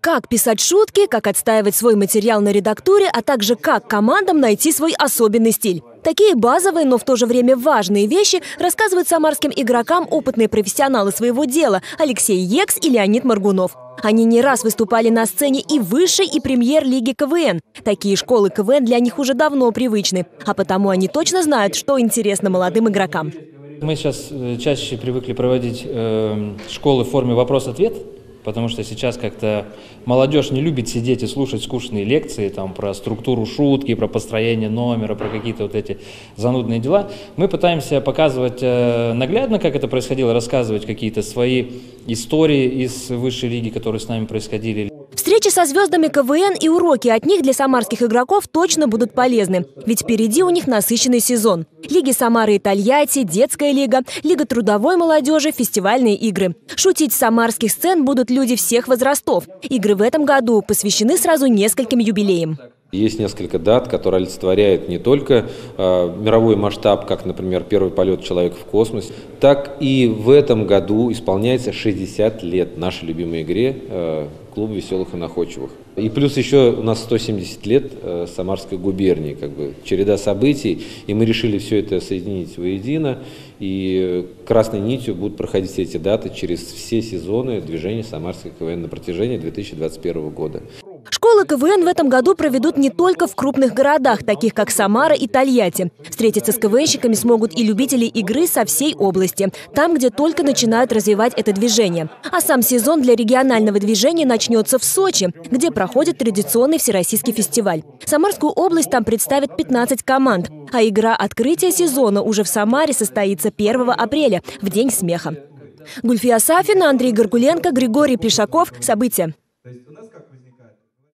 Как писать шутки, как отстаивать свой материал на редактуре, а также как командам найти свой особенный стиль. Такие базовые, но в то же время важные вещи рассказывают самарским игрокам опытные профессионалы своего дела Алексей Екс и Леонид Моргунов. Они не раз выступали на сцене и высшей, и премьер-лиги КВН. Такие школы КВН для них уже давно привычны, а потому они точно знают, что интересно молодым игрокам. Мы сейчас чаще привыкли проводить школы в форме вопрос-ответ, потому что сейчас как-то молодежь не любит сидеть и слушать скучные лекции там, про структуру шутки, про построение номера, про какие-то вот эти занудные дела. Мы пытаемся показывать наглядно, как это происходило, рассказывать какие-то свои истории из высшей лиги, которые с нами происходили. Встречи со звездами КВН и уроки от них для самарских игроков точно будут полезны. Ведь впереди у них насыщенный сезон. Лиги Самары и Тольятти, детская лига, лига трудовой молодежи, фестивальные игры. Шутить с самарских сцен будут люди всех возрастов. Игры в этом году посвящены сразу нескольким юбилеям. Есть несколько дат, которые олицетворяют не только мировой масштаб, как, например, первый полет человека в космос, так и в этом году исполняется 60 лет нашей любимой игре «Клуб веселых и находчивых». И плюс еще у нас 170 лет Самарской губернии, как бы череда событий, и мы решили все это соединить воедино, и красной нитью будут проходить все эти даты через все сезоны движения Самарской КВН на протяжении 2021 года. Школы КВН в этом году проведут не только в крупных городах, таких как Самара и Тольятти. Встретиться с КВНщиками смогут и любители игры со всей области, там, где только начинают развивать это движение. А сам сезон для регионального движения начнется в Сочи, где проходит традиционный всероссийский фестиваль. Самарскую область там представят 15 команд, а игра открытия сезона уже в Самаре состоится 1 апреля, в День смеха. Гульфия Сафина, Андрей Горкуленко, Григорий Плешаков. События.